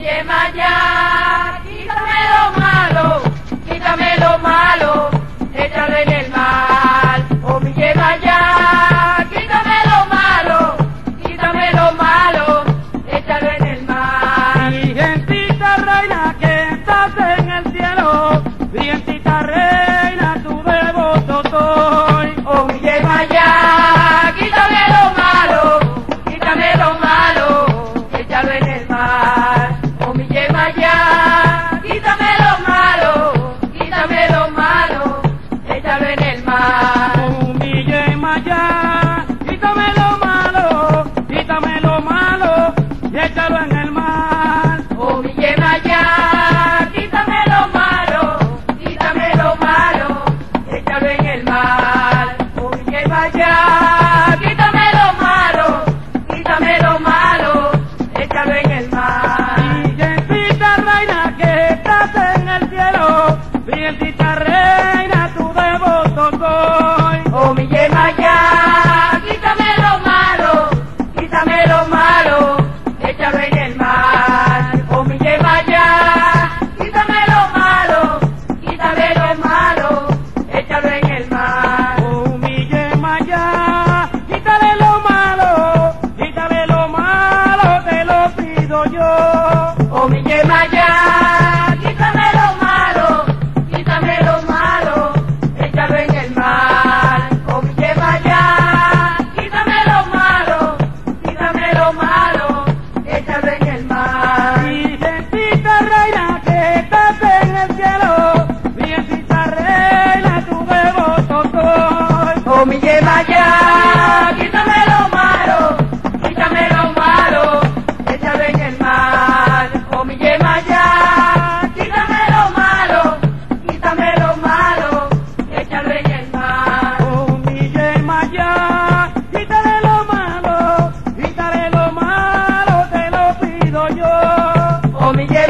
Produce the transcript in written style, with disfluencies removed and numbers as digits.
Yemayá, quítame lo malo, échalo en el mar. Oh mi Yemayá, quítame lo malo, échalo en el mar. Virgencita reina que estás en el cielo, Virgencita reina tu devoto soy. Oh mi Yemayá, quítame lo malo, échalo en el mar. Oh mi Yemayá, quítame lo malo, échalo en el mar. Oh mi Yemayá, quítame lo malo, y échalo en el mar. Oh mi Yemayá, quítame lo malo, échalo en el mar. Oh mi Yemayá, quítame lo malo, échalo en el mar. Virgencita reina que estás en el cielo, Virgencita reina tu devoto soy. Oh mi Yemayá, quítame lo malo, échalo en el mar. Oh mi Yemayá, quítame lo malo, échalo en el mar. Oh mi Yemayá, quítale lo malo, te lo pido yo. Oh mi Yemayá, quítame lo malo, échalo en el mar. Oh mi Yemayá, quítame lo malo, échalo en el mar. Virgencita reina que estás en el cielo, Virgencita reina tu devoto soy. Oh mi Yemayá, quítame lo malo, échalo en el mar. Oh mi Yemayá, quítame lo malo, échalo en el mar. Oh mi Yemayá, quítale lo malo, te lo pido yo. Oh mi Yemayá,